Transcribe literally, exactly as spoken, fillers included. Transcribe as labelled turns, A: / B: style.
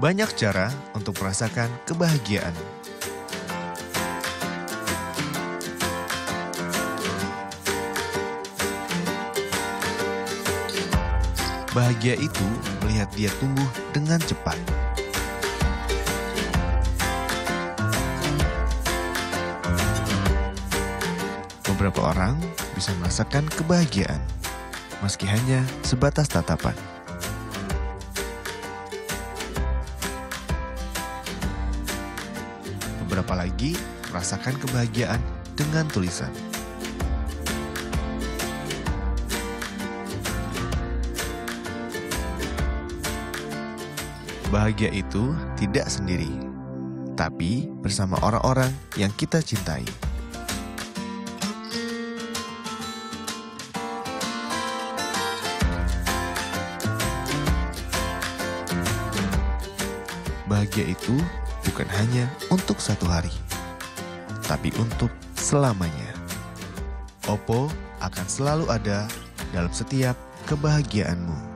A: Banyak cara untuk merasakan kebahagiaan. Bahagia itu melihat dia tumbuh dengan cepat. Beberapa orang bisa merasakan kebahagiaan, meski hanya sebatas tatapan. Beberapa lagi merasakan kebahagiaan dengan tulisan. Bahagia itu tidak sendiri, tapi bersama orang-orang yang kita cintai. Bahagia itu bukan hanya untuk satu hari, tapi untuk selamanya. Oppo akan selalu ada dalam setiap kebahagiaanmu.